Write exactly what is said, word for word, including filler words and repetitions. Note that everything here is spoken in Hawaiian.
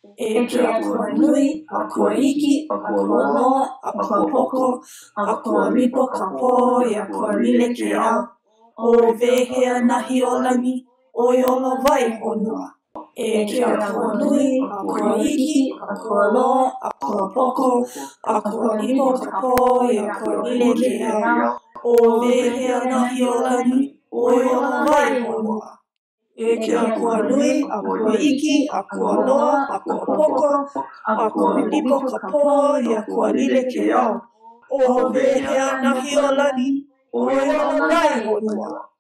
E ke akua nui, akua iki, akua loa, akua poko, akua lipo ka pō, e akua lile ke ao. O wehea nahi o lani, oi olo wai honua. E ke akua nui, akua iki, akua loa, akua poko, akua lipo ka pō, e akua lile ke ao. O wehea nahi o lani, oi olo wai honua. E ke akua nui, akua iki, akua loa, akua poko, akua lipo ka pō, e akua lile ke ao. O wehea nahi o lani, oi olo wai honua.